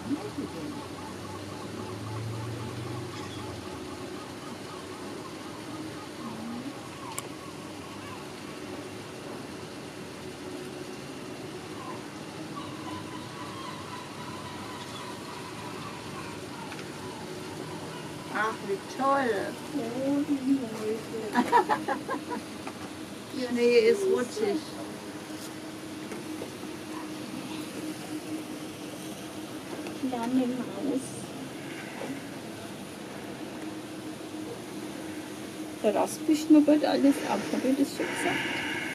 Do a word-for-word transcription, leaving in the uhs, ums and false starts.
Ach, wie toll. Ja, nee, ist rutschig. Dann eine Maus. Der Raspi schnuppert alles ab, habe ich das schon gesagt?